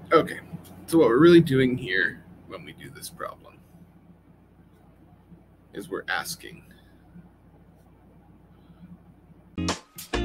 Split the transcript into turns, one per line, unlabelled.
Okay, so what we're really doing here when we do this problem is we're asking,